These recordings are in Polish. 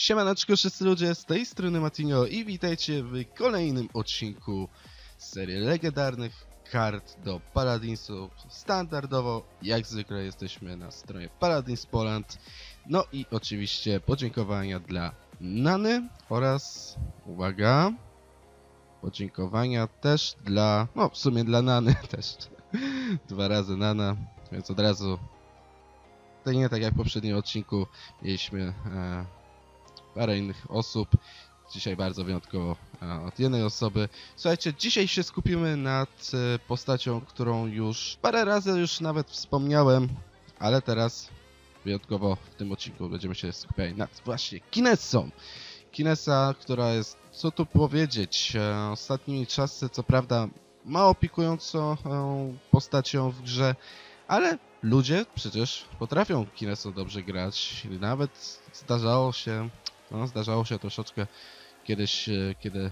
Siemaneczko wszyscy ludzie, z tej strony Matinho i witajcie w kolejnym odcinku z serii legendarnych kart do Paladinsów. Standardowo, jak zwykle, jesteśmy na stronie Paladins Poland. No i oczywiście podziękowania dla Nany oraz, uwaga, podziękowania też dla, no w sumie dla Nany też, dwa razy Nana, więc od razu, to nie tak jak w poprzednim odcinku, mieliśmy parę innych osób. Dzisiaj bardzo wyjątkowo od jednej osoby. Słuchajcie, dzisiaj się skupimy nad postacią, którą już parę razy nawet wspomniałem, ale teraz wyjątkowo w tym odcinku będziemy się skupiali nad właśnie Kinessą. Kinessa, która jest, co tu powiedzieć, ostatnimi czasy co prawda mało pikującą postacią w grze, ale ludzie przecież potrafią Kinessą dobrze grać. Nawet zdarzało się troszeczkę kiedyś, kiedy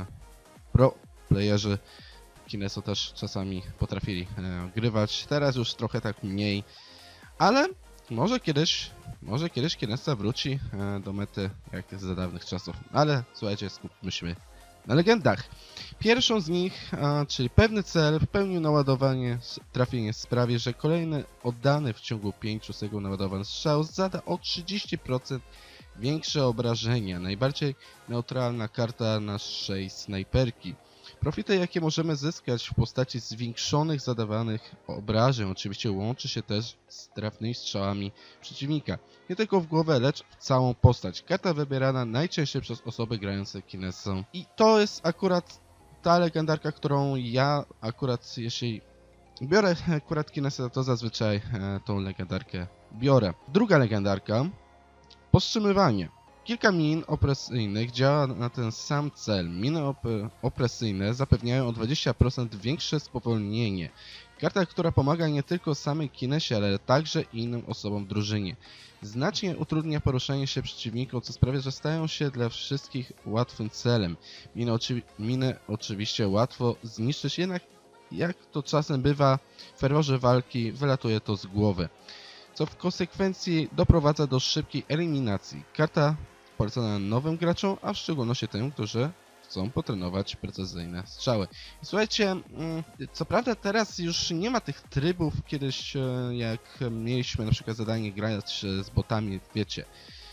pro playerzy Kinessą też czasami potrafili grywać. Teraz już trochę tak mniej, ale może kiedyś Kinessa wróci do mety jak za dawnych czasów. Ale słuchajcie, skupmy się na legendach. Pierwszą z nich, czyli pewny cel, w pełni naładowanie, trafienie sprawi, że kolejny oddany w ciągu 5 sekund naładowany strzał zada o 30% większe obrażenia. Najbardziej neutralna karta naszej snajperki. Profity, jakie możemy zyskać w postaci zwiększonych zadawanych obrażeń, oczywiście łączy się też z trafnymi strzałami przeciwnika. Nie tylko w głowę, lecz w całą postać. Karta wybierana najczęściej przez osoby grające Kinessą. I to jest akurat ta legendarka, którą ja jeśli biorę Kinessę, to zazwyczaj tą legendarkę biorę. Druga legendarka. Powstrzymywanie. Kilka min opresyjnych działa na ten sam cel. Miny opresyjne zapewniają o 20% większe spowolnienie. Karta, która pomaga nie tylko samej Kinessie, ale także innym osobom w drużynie. Znacznie utrudnia poruszanie się przeciwnikom, co sprawia, że stają się dla wszystkich łatwym celem. Miny oczywiście łatwo zniszczyć, jednak jak to czasem bywa w ferworze walki, wylatuje to z głowy, co w konsekwencji doprowadza do szybkiej eliminacji. Karta polecana nowym graczom, a w szczególności tym, którzy chcą potrenować precyzyjne strzały. I słuchajcie, co prawda teraz już nie ma tych trybów, kiedyś jak mieliśmy na przykład zadanie grać z botami, wiecie,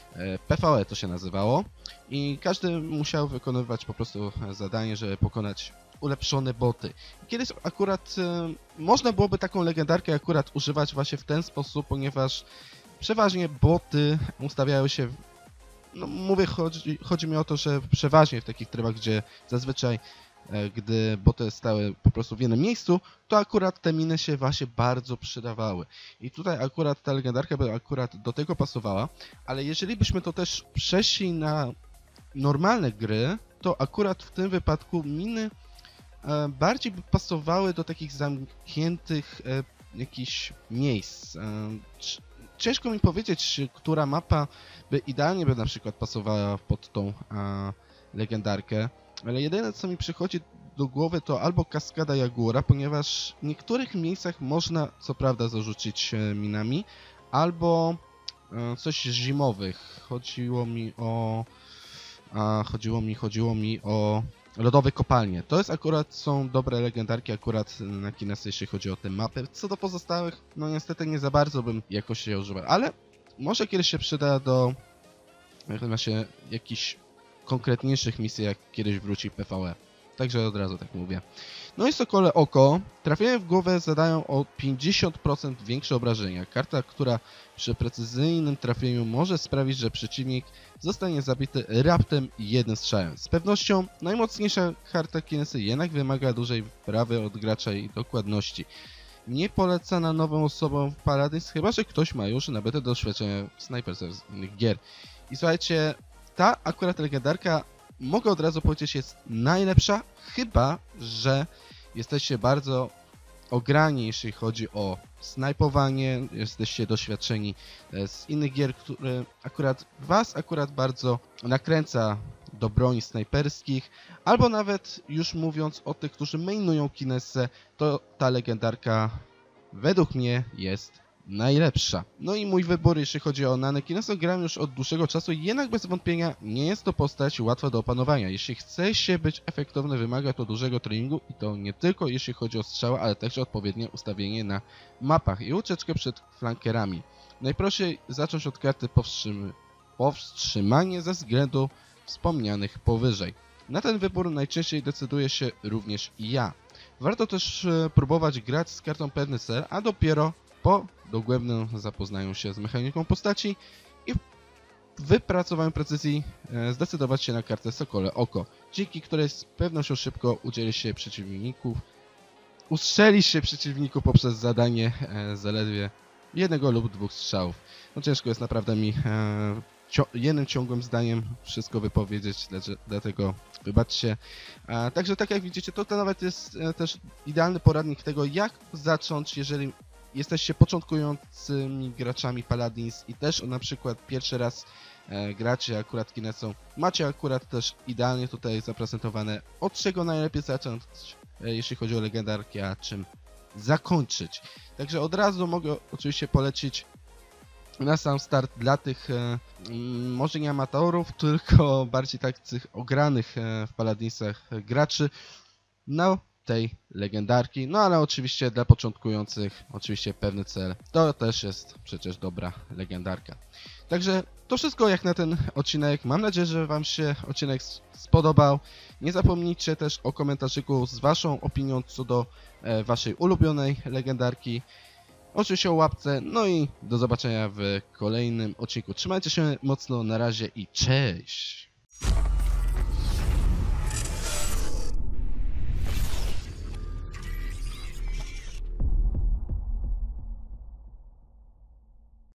PvE to się nazywało i każdy musiał wykonywać po prostu zadanie, żeby pokonać ulepszone boty. Kiedyś akurat można byłoby taką legendarkę akurat używać właśnie w ten sposób, ponieważ przeważnie boty ustawiają się, no mówię, chodzi mi o to, że przeważnie w takich trybach, gdzie zazwyczaj gdy boty stały po prostu w jednym miejscu, to akurat te miny się właśnie bardzo przydawały. I tutaj akurat ta legendarka by akurat do tego pasowała, ale jeżeli byśmy to też przeszli na normalne gry, to akurat w tym wypadku miny bardziej by pasowały do takich zamkniętych jakichś miejsc. Ciężko mi powiedzieć, która mapa by idealnie na przykład pasowała pod tą legendarkę, ale jedyne co mi przychodzi do głowy to albo Kaskada Jagura, ponieważ w niektórych miejscach można co prawda zarzucić minami, albo coś zimowych. Chodziło mi o lodowe kopalnie. To jest akurat, są dobre legendarki akurat na Kinessę, jeśli chodzi o te mapy. Co do pozostałych, no niestety nie za bardzo bym jakoś je używał, ale może kiedyś się przyda do właśnie jakichś konkretniejszych misji, jak kiedyś wróci PvE. Także od razu tak mówię. No i Sokole Oko. Trafienia w głowę zadają o 50% większe obrażenia. Karta, która przy precyzyjnym trafieniu może sprawić, że przeciwnik zostanie zabity raptem jednym strzałem. Z pewnością najmocniejsza karta Kinessy jednak wymaga dużej wprawy od gracza i dokładności. Nie polecana nowym osobom w Paladins, chyba że ktoś ma już nabyte doświadczenie w snajperce z innych gier. I słuchajcie, ta akurat legendarka, mogę od razu powiedzieć, jest najlepsza, chyba że jesteście bardzo ograni, jeśli chodzi o snajpowanie, jesteście doświadczeni z innych gier, które was bardzo nakręca do broni snajperskich, albo nawet już mówiąc o tych, którzy mainują Kinessę, to ta legendarka według mnie jest najlepsza. No i mój wybór, jeśli chodzi o Nanę Kineso, gram już od dłuższego czasu, jednak bez wątpienia nie jest to postać łatwa do opanowania. Jeśli chce się być efektowny, wymaga to dużego treningu i to nie tylko jeśli chodzi o strzały, ale także odpowiednie ustawienie na mapach i ucieczkę przed flankerami. Najprościej zacząć od karty powstrzymanie ze względu wspomnianych powyżej. Na ten wybór najczęściej decyduje się również ja. Warto też próbować grać z kartą Pewny Cel, a dopiero po dogłębnym zapoznaniu się z mechaniką postaci i wypracowaniu precyzji zdecydować się na kartę Sokole Oko, dzięki której z pewnością szybko ustrzeli się przeciwniku poprzez zadanie zaledwie jednego lub dwóch strzałów. No ciężko jest naprawdę mi jednym ciągłym zdaniem wszystko wypowiedzieć, dlatego wybaczcie. Także tak jak widzicie, to nawet jest też idealny poradnik tego, jak zacząć, jeżeli jesteście początkującymi graczami Paladins i też na przykład pierwszy raz gracie akurat Kinesą. Macie akurat też idealnie tutaj zaprezentowane, od czego najlepiej zacząć, jeśli chodzi o legendarki, a czym zakończyć. Także od razu mogę oczywiście polecić na sam start dla tych może nie amatorów, tylko bardziej tych ogranych w Paladinsach graczy na tej legendarki. No ale oczywiście dla początkujących oczywiście Pewny Cel to też jest przecież dobra legendarka. Także to wszystko jak na ten odcinek. Mam nadzieję, że Wam się odcinek spodobał. Nie zapomnijcie też o komentarzyku z Waszą opinią co do Waszej ulubionej legendarki. Oczywiście o łapce, no i do zobaczenia w kolejnym odcinku. Trzymajcie się mocno, na razie i cześć!